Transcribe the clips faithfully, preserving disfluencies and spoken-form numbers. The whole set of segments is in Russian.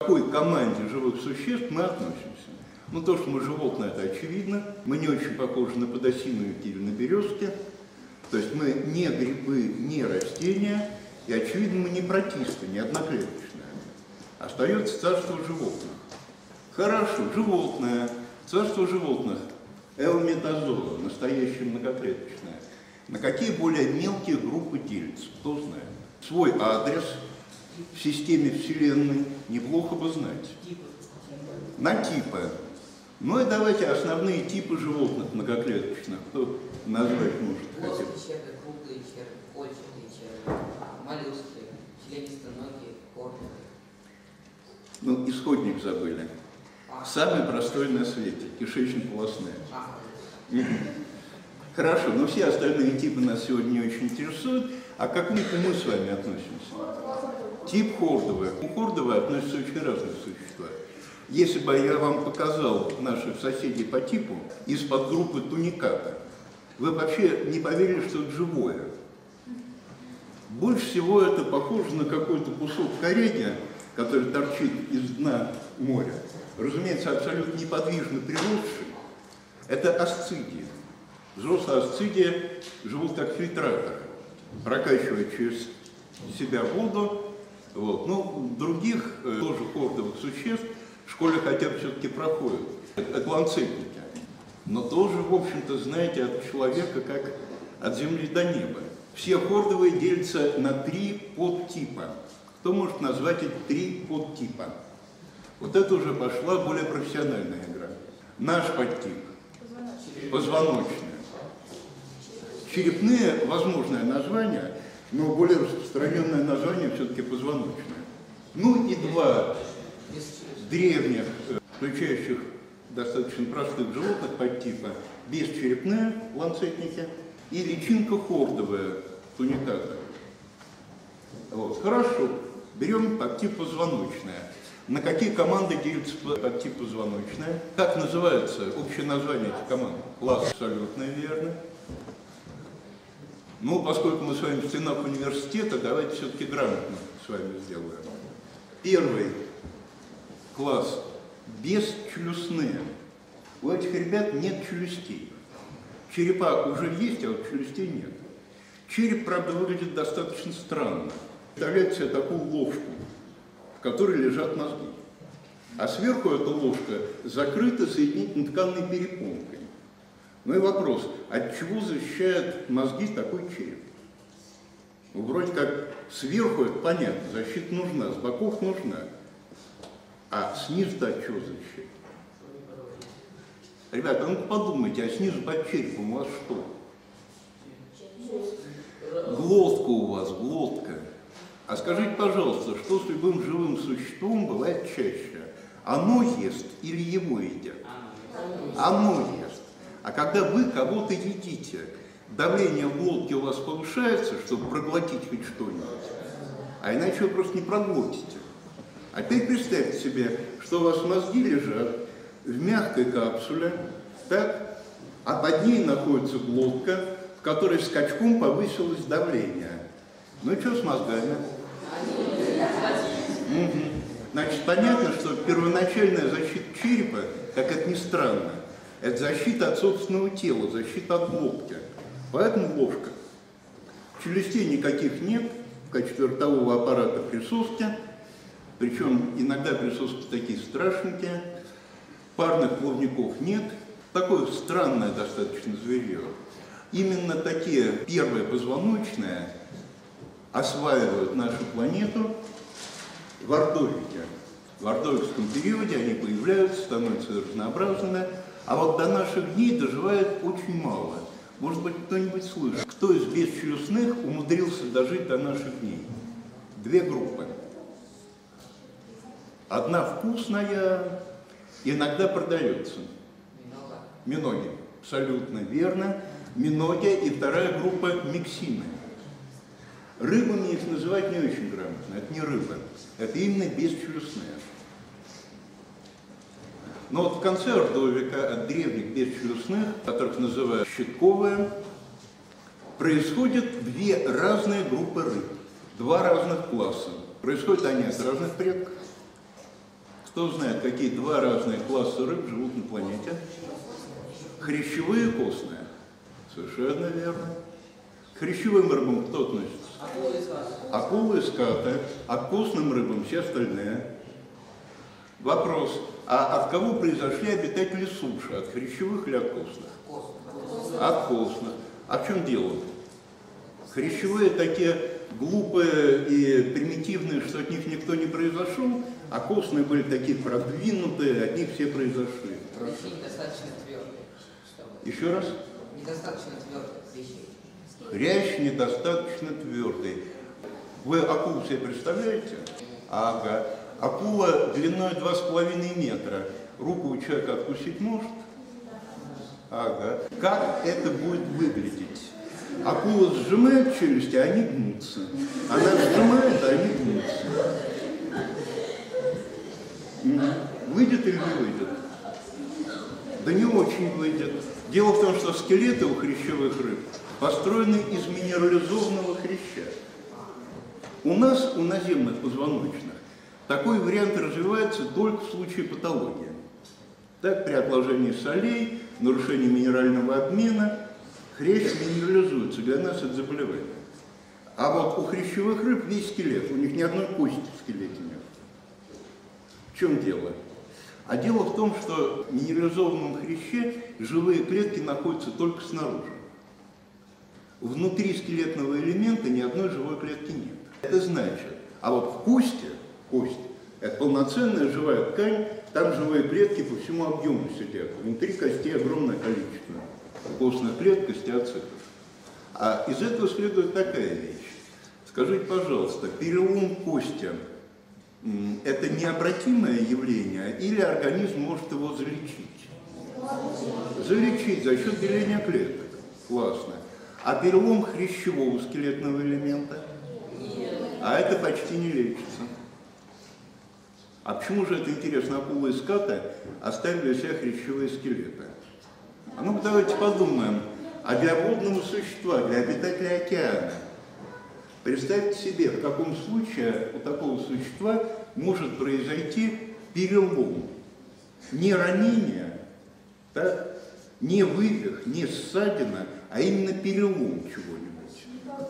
К какой команде живых существ мы относимся? Ну, то, что мы животные, это очевидно. Мы не очень похожи на подосиновики или на березки. То есть мы не грибы, не растения. И, очевидно, мы не протисты, не одноклеточные. Остается царство животных. Хорошо, животное. Царство животных. Эометазоа, настоящее многоклеточное. На какие более мелкие группы делятся? Кто знает? Свой адрес в системе Вселенной неплохо бы знать. На типы. Ну и давайте основные типы животных многоклеточных. Кто назвать может? Плоские черви, круглые черви, кольчатые черви, моллюски, членистоногие, корни. Ну, исходник забыли. А. Самый простой на свете, кишечно-полостные. А. Хорошо, но все остальные типы нас сегодня не очень интересуют. А к какому типу мы с вами относимся? Тип хордовый. У хордовой относятся очень разные существа. Если бы я вам показал наших соседей по типу из-под группы туниката, вы вообще не поверили, что это живое. Больше всего это похоже на какой-то кусок коренья, который торчит из дна моря. Разумеется, абсолютно неподвижно приросший. Это асцидии. Взрослые асцидии живут как фильтраторы, прокачивают через себя воду. Вот. Ну, других э, тоже хордовых существ в школе хотя бы все-таки проходят. Это ланцетники. Но тоже, в общем-то, знаете, от человека как от земли до неба. Все хордовые делятся на три подтипа. Кто может назвать эти три подтипа? Вот это уже пошла более профессиональная игра. Наш подтип. Позвоночные. Черепные, возможное название, но более распространенное название все-таки позвоночное. Ну и два древних, включающих достаточно простых животных подтипа, бесчерепные ланцетники и личинка хордовая, туниката. Вот. Хорошо, берем подтип позвоночное. На какие команды делится подтип позвоночное? Как называется общее название этих команд? Класс абсолютно верно. Ну, поскольку мы с вами в стенах университета, давайте все-таки грамотно с вами сделаем. Первый класс бесчелюстные. У этих ребят нет челюстей. Черепа уже есть, а вот челюстей нет. Череп, правда, выглядит достаточно странно. Представляете себе такую ложку, в которой лежат мозги. А сверху эта ложка закрыта соединительно-тканной перепонкой. Ну и вопрос, от чего защищает мозги такой череп? Ну, вроде как сверху это понятно, защита нужна, с боков нужна. А снизу-то от чего защищает? Ребята, ну подумайте, а снизу под черепом у вас что? Глотка у вас, глотка. А скажите, пожалуйста, что с любым живым существом бывает чаще? Оно ест или его едят? Оно ест. А когда вы кого-то едите, давление в глотке у вас повышается, чтобы проглотить хоть что-нибудь, а иначе вы просто не проглотите. Опять представьте себе, что у вас мозги лежат в мягкой капсуле, так, а под ней находится глотка, в которой скачком повысилось давление. Ну и что с мозгами? Угу. Значит, понятно, что первоначальная защита черепа, как это ни странно, это защита от собственного тела, защита от глотки. Поэтому ложка. Челюстей никаких нет, в качестве ротового аппарата присоски, причем иногда присоски такие страшненькие, парных плавников нет. Такое странное достаточно зверье. Именно такие первые позвоночные осваивают нашу планету в ордовике. В ордовикском периоде они появляются, становятся разнообразными, а вот до наших дней доживает очень мало. Может быть, кто-нибудь слышит, кто из бесчелюстных умудрился дожить до наших дней? Две группы. Одна вкусная, иногда продается. Миноги. Абсолютно верно. Миноги и вторая группа миксины. Рыбами их называть не очень грамотно. Это не рыбы. Это именно бесчелюстные. Но вот в конце ордовика от древних бесчелюстных, которых называют щитковые, происходят две разные группы рыб. Два разных класса. Происходят они от разных предков. Кто знает, какие два разных класса рыб живут на планете? Хрящевые и костные. Совершенно верно. К хрящевым рыбам кто относится? Акулы и скаты. Акулы и скаты, а к костным рыбам все остальные. Вопрос, а от кого произошли обитатели суши? От хрящевых или от костных? Костные. От костных. А в чем дело? Хрящевые такие глупые и примитивные, что от них никто не произошел, а костные были такие продвинутые, от них все произошли. Вещи недостаточно твердые. Чтобы... Еще раз? Недостаточно твердых вещей. Хрящ недостаточно твердый. Вы акулу себе представляете? Ага. Акула длиной два с половиной метра. Руку у человека откусить может? Ага. Как это будет выглядеть? Акула сжимает челюсти, а они гнутся. Она сжимает, а они гнутся. Выйдет или не выйдет? Да не очень выйдет. Дело в том, что скелеты у хрящевых рыб построены из минерализованного хряща. У нас, у наземных позвоночных, такой вариант развивается только в случае патологии. Так, при отложении солей, нарушении минерального обмена, хрящ минерализуется, для нас это заболевание. А вот у хрящевых рыб весь скелет, у них ни одной кости в скелете нет. В чем дело? А дело в том, что в минерализованном хряще живые клетки находятся только снаружи. Внутри скелетного элемента ни одной живой клетки нет. Это значит, а вот в кости, кость, это полноценная живая ткань, там живые клетки по всему объему сидят. Внутри костей огромное количество костных клеток, остеоцитов. А из этого следует такая вещь. Скажите, пожалуйста, перелом кости – это необратимое явление или организм может его залечить? Залечить за счет деления клеток. Классно. А перелом хрящевого скелетного элемента? А это почти не лечится. А почему же это интересно? Акулы и скаты оставили у себя хрящевые скелеты. А ну-ка давайте подумаем. А для водного существа, для обитателя океана, представьте себе, в каком случае у такого существа может произойти перелом. Не ранение, да? Не вывих, не ссадина, а именно перелом чего-нибудь.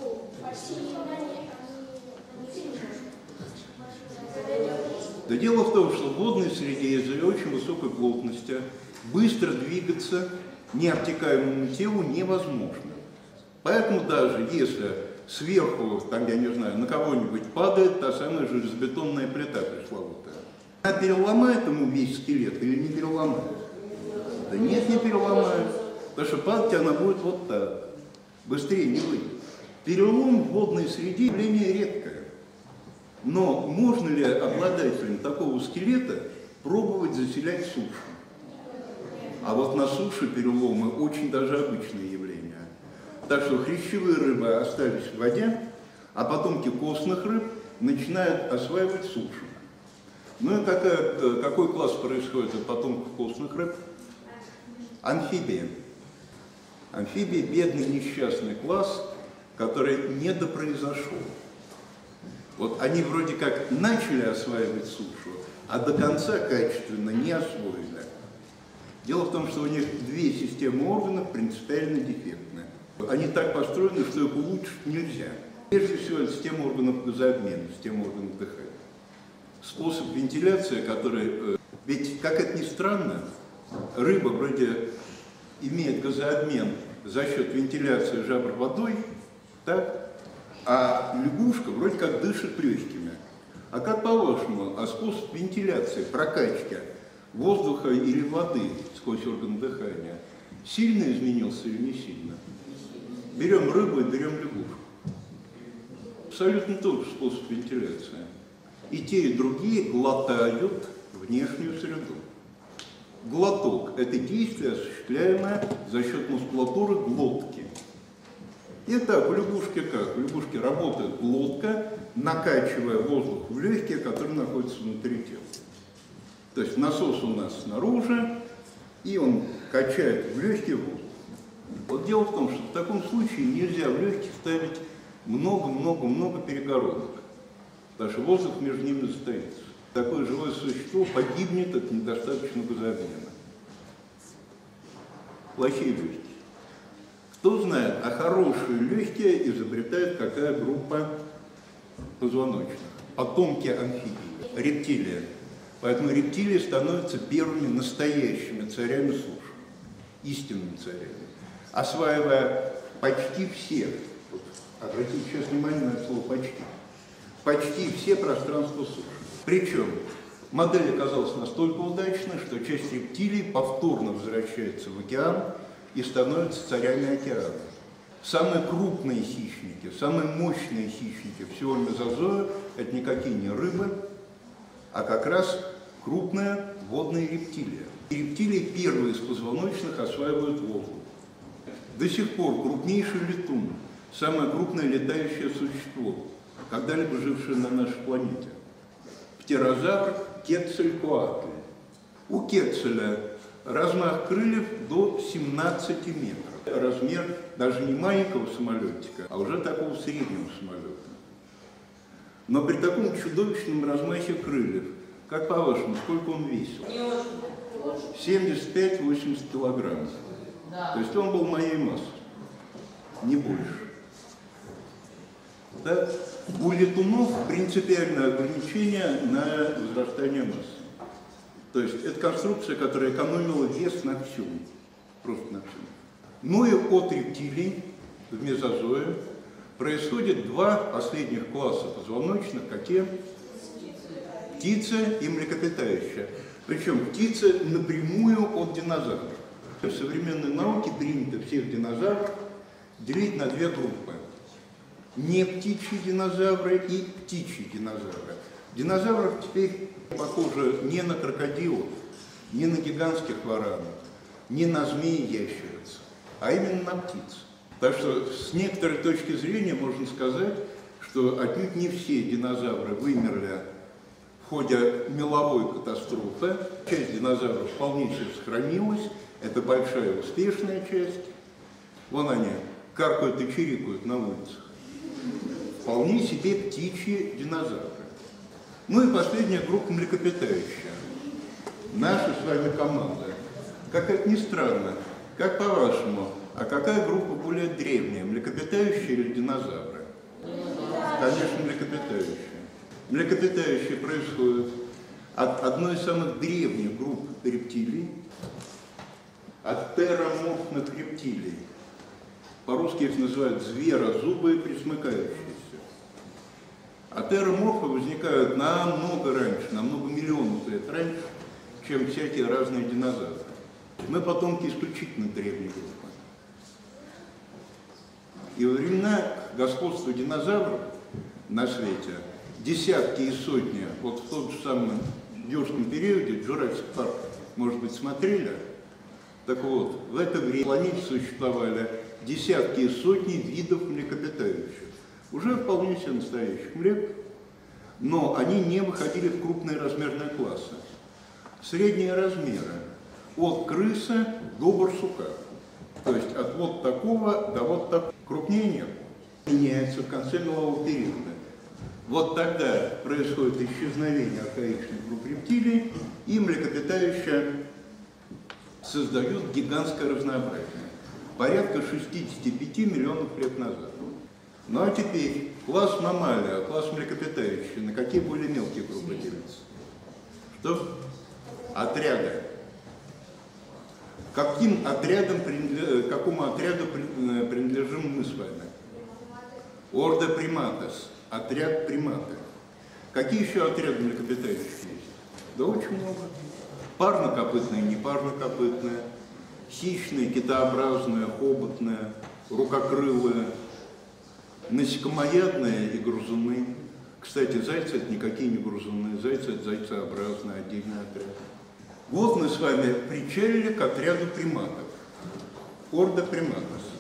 Да дело в том, что в водной среде из-за ее очень высокой плотности быстро двигаться необтекаемому телу невозможно. Поэтому даже если сверху, там, я не знаю, на кого-нибудь падает та самая железобетонная плита пресловутая, она переломает ему весь скелет или не переломает? Да нет, не переломает. Потому что падать она будет вот так. Быстрее не выйдет. Перелом в водной среде явление редкое. Но можно ли обладателям такого скелета пробовать заселять сушу? А вот на суше переломы очень даже обычное явление. Так что хрящевые рыбы остались в воде, а потомки костных рыб начинают осваивать сушу. Ну и какая, какой класс происходит от потомков костных рыб? Амфибии. Амфибии – бедный несчастный класс, который недопроизошел. Вот они вроде как начали осваивать сушу, а до конца качественно не освоили. Дело в том, что у них две системы органов принципиально дефектны. Они так построены, что их улучшить нельзя. Прежде всего, это система органов газообмена, система органов дыхания. Способ вентиляции, который... Ведь, как это ни странно, рыба вроде имеет газообмен за счет вентиляции жабр водой, так? А лягушка вроде как дышит легкими. А как по-вашему, а способ вентиляции, прокачки воздуха или воды сквозь органы дыхания сильно изменился или не сильно? Берем рыбу и берем лягушку. Абсолютно тот же способ вентиляции. И те, и другие глотают внешнюю среду. Глоток – это действие, осуществляемое за счет мускулатуры глотки. Итак, у лягушки как? У лягушки работает глотка, накачивая воздух в легкие, которые находятся внутри тела. То есть насос у нас снаружи, и он качает в легкие воздух. Вот дело в том, что в таком случае нельзя в легкие ставить много-много-много перегородок, потому что воздух между ними застоится. такое живое существо погибнет от недостаточного газообмена. Плохие легкие. Кто знает, а хорошие легкие изобретает какая группа позвоночных? Потомки амфибий, рептилии. Поэтому рептилии становятся первыми настоящими царями суши, истинными царями, осваивая почти все, вот, обратите сейчас внимание на это слово «почти», почти все пространства суши. Причем модель оказалась настолько удачной, что часть рептилий повторно возвращается в океан и становятся царями океана. Самые крупные хищники, самые мощные хищники всего мезозоя – это никакие не рыбы, а как раз крупные водные рептилии. И рептилии первые из позвоночных осваивают воздух. До сих пор крупнейший летун, самое крупное летающее существо, когда-либо жившее на нашей планете. Птерозавр Кецалькоатль. У Кецаля размах крыльев до семнадцати метров. Размер даже не маленького самолетика, а уже такого среднего самолета. Но при таком чудовищном размахе крыльев, как по-вашему, сколько он весил? семьдесят пять — восемьдесят килограммов. Да. То есть он был моей массы, не больше. Да? У летунов принципиальное ограничение на возрастание массы. То есть это конструкция, которая экономила вес на всем, просто на всем. Ну и от рептилий в мезозое происходит два последних класса позвоночных, какие? Птица и млекопитающая. Причем птица напрямую от динозавров. В современной науке принято всех динозавров делить на две группы. Не птичьи динозавры и птичьи динозавры. Динозавров теперь похоже не на крокодилов, не на гигантских варанов, не на змеи-ящериц, а именно на птиц. Так что с некоторой точки зрения можно сказать, что отнюдь не все динозавры вымерли в ходе меловой катастрофы. Часть динозавров вполне себе сохранилась, это большая успешная часть. Вон они каркают и чирикают на улицах. Вполне себе птичьи динозавры. Ну и последняя группа млекопитающая. Наша с вами команда. Как это ни странно, как по-вашему, а какая группа более древняя, млекопитающие или динозавры? Конечно, млекопитающие. Млекопитающие происходят от одной из самых древних групп рептилий, от тероморфных рептилий. По-русски их называют зверозубые пресмыкающиеся. А тероморфы возникают намного раньше, намного миллионов лет раньше, чем всякие разные динозавры. Мы потомки исключительно древней группы. И во времена господства динозавров на свете десятки и сотни, вот в тот же самом юрском периоде, Jurassic Park, может быть, смотрели? Так вот, в это время на планете существовали десятки и сотни видов млекопитающих. Уже вполне себе настоящих млек, но они не выходили в крупные размерные классы. Средние размеры от крысы до барсука. То есть от вот такого до вот такого. Крупнее нет. Меняется в конце мелового периода. Вот тогда происходит исчезновение архаичных групп рептилий, и млекопитающие создают гигантское разнообразие. Порядка шестидесяти пяти миллионов лет назад. Ну а теперь класс маммалия, класс млекопитающие, на какие более мелкие группы делятся? Что? Отряды. Каким отрядом, какому отряду принадлежим мы с вами? Ордо приматес, отряд приматы. Какие еще отряды млекопитающих есть? Да очень много. Парнокопытные, непарнокопытные, хищные, китообразные, хоботные, рукокрылые, насекомоядные и грызуны. Кстати, зайцы это никакие не грызуны, зайцы это зайцеобразные, отдельный отряд. Вот мы с вами причалили к отряду приматов. Ордо приматес.